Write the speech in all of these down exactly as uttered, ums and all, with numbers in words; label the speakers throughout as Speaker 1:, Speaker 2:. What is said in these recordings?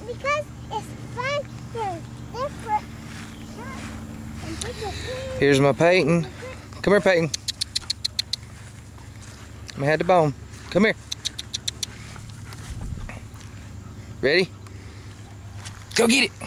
Speaker 1: because it's fun to different.
Speaker 2: Here's my Peyton. Come here, Peyton. Let me have the bone. Come here. Ready? Go get it.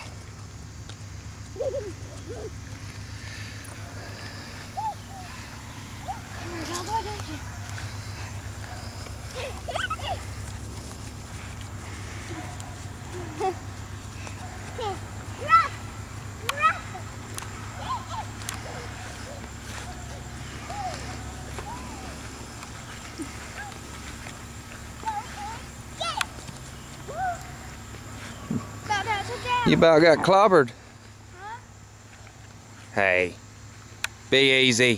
Speaker 2: You about got clobbered.
Speaker 1: Huh?
Speaker 2: Hey, be easy.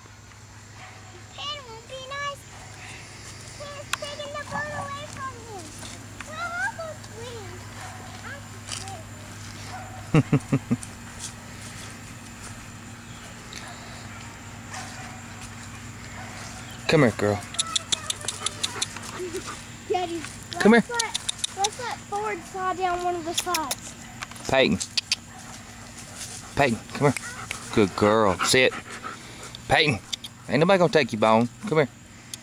Speaker 1: It would be nice. He's taking the boat away from him. We'll also swim.
Speaker 2: Come here, girl.
Speaker 1: Daddy,
Speaker 2: Come here.
Speaker 1: Let, let's let Ford saw down one of the slides.
Speaker 2: Peyton. Peyton, come here. Good girl. Sit. Peyton. Ain't nobody gonna take you bone. Come here.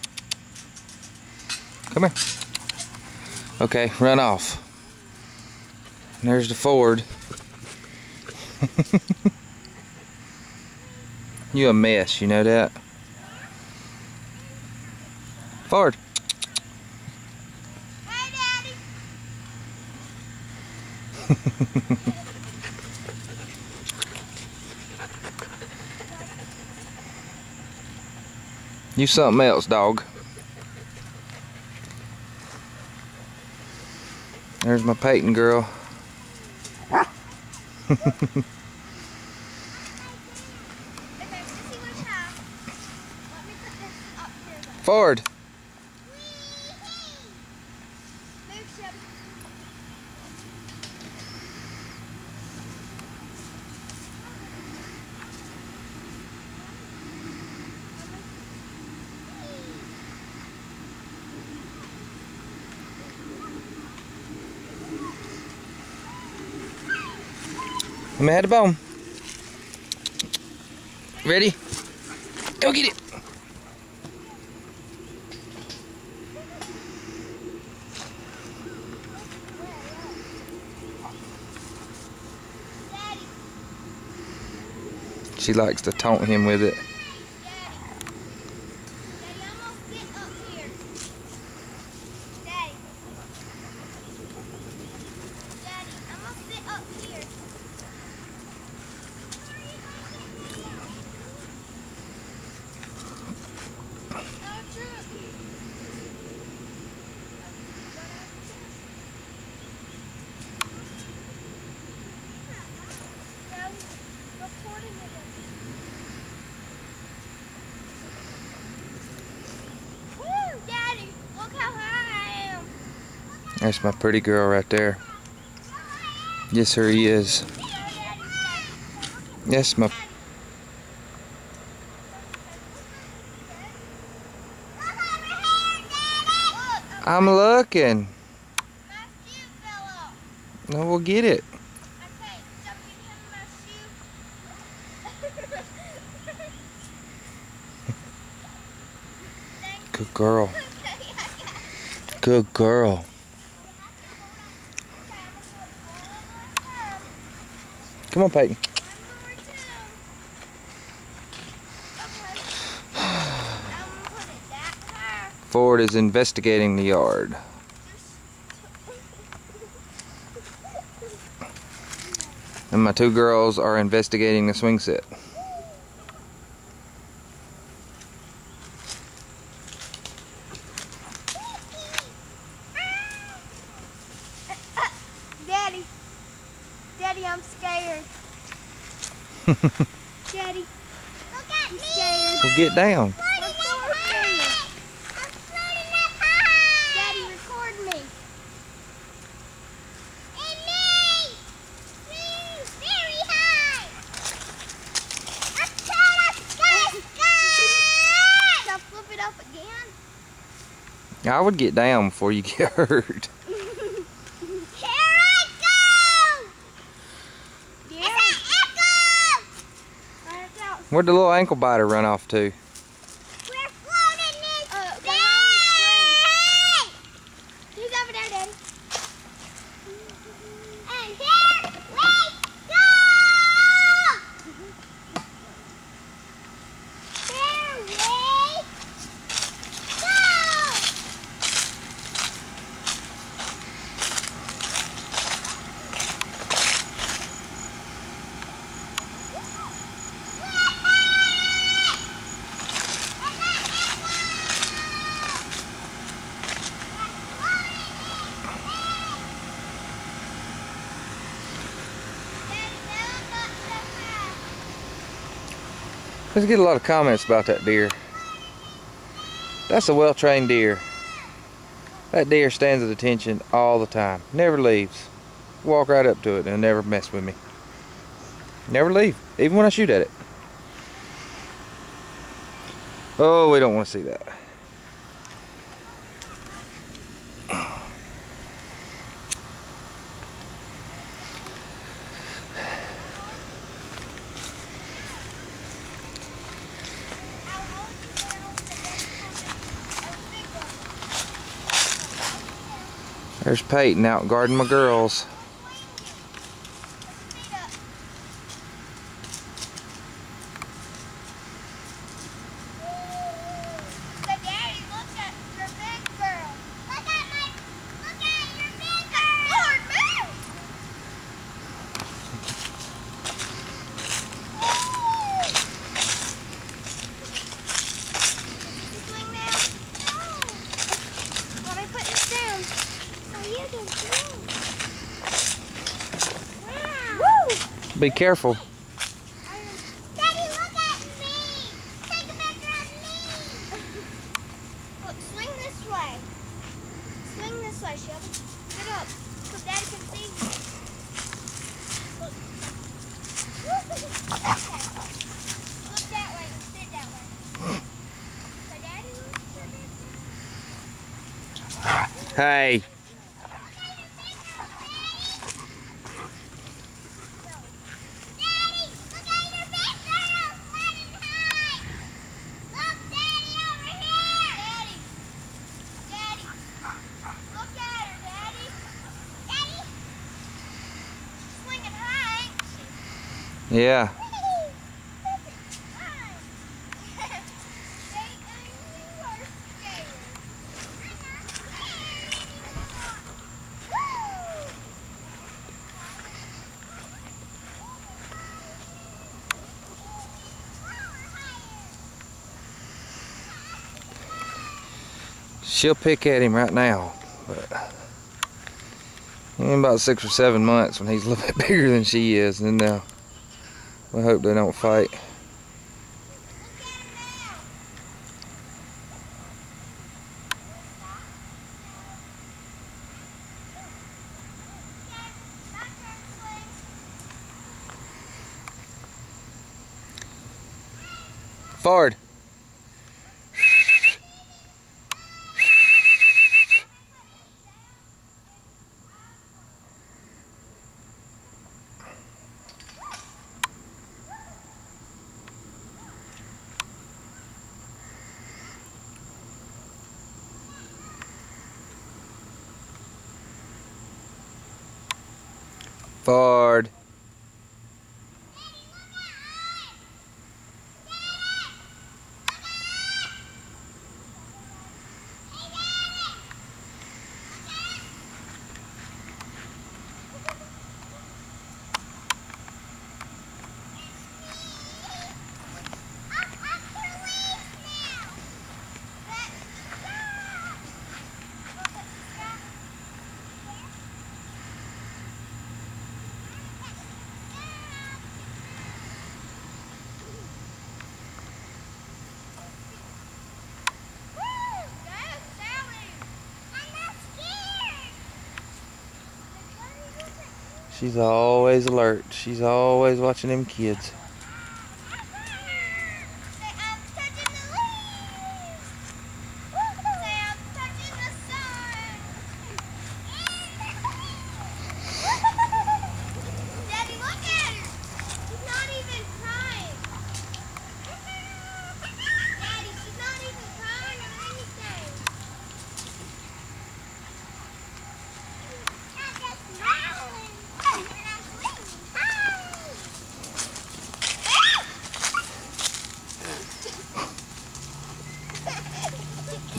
Speaker 2: Come here. Okay, run off. And there's the Ford. You a mess, you know that? Ford.
Speaker 1: Hey, Daddy.
Speaker 2: You something else, dog. There's my Peyton girl. Ford. Let me have the bone. Ready? Go get it. She likes to taunt him with it. That's my pretty girl right there. Yes, sir, he is. Yes, my... I'm looking. No, we'll get it. Good girl. Good girl. Come on, Peyton. Ford is investigating the yard. And my two girls are investigating the swing set.
Speaker 1: Daddy. Daddy, I'm scared. Daddy. Look at me. Scared.
Speaker 2: Well, get down.
Speaker 1: I'm so scared. I'm floating up high. Daddy, record me. And me. Me. Very high. I'm trying to sky, sky. Shall I flip it up again?
Speaker 2: I would get down before you get hurt.
Speaker 1: Here I go.
Speaker 2: Where'd the little ankle biter run off to?
Speaker 1: We're floating this uh, thing! He's over there, Daddy. And here we go! Here we go!
Speaker 2: Let's get a lot of comments about that deer. That's a well-trained deer. That deer stands at attention all the time. Never leaves. Walk right up to it and never mess with me. Never leave, even when I shoot at it. Oh, we don't want to see that. There's Peyton out guarding my girls. Be careful.
Speaker 1: Daddy, look at me. Take a picture of me. Look, swing this way. Swing this way, Shelby. Get up so Daddy can see you. Look. Look that way and sit that way. So Daddy, look.
Speaker 2: Hey. Yeah. She'll pick at him right now, but in about six or seven months when he's a little bit bigger than she is, and then uh, we hope they don't fight. Ford. Ford. She's always alert. She's always watching them kids.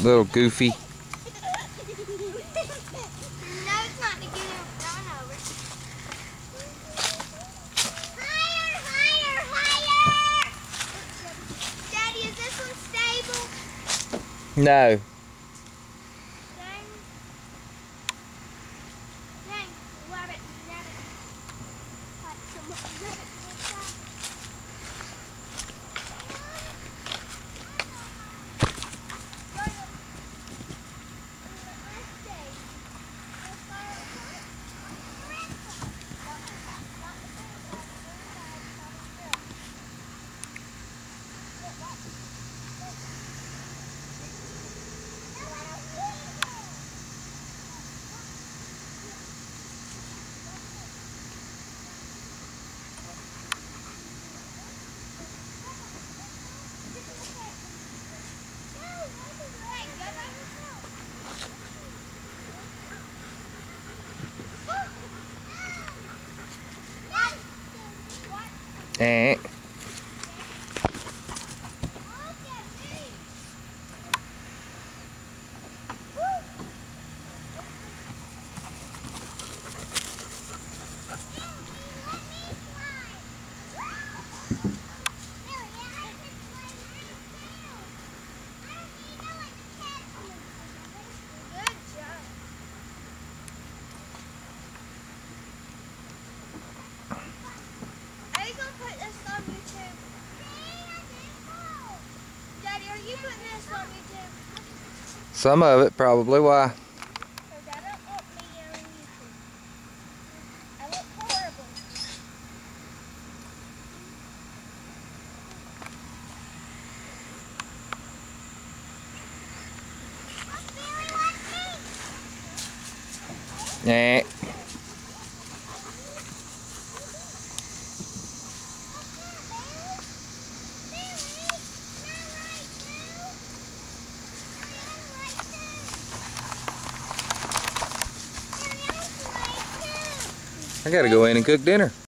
Speaker 2: Little goofy.
Speaker 1: No, it's not to get him run over. Higher, higher, higher! Daddy, is this one stable?
Speaker 2: No.
Speaker 1: Dang. Dang, rabbit, rabbit. Like some rabbit inside.
Speaker 2: Eh.
Speaker 1: Daddy, are you putting this on YouTube?
Speaker 2: Some of it, probably. Why?
Speaker 1: Because I don't want me on YouTube. I look horrible.
Speaker 2: Eh. I gotta go in and cook dinner.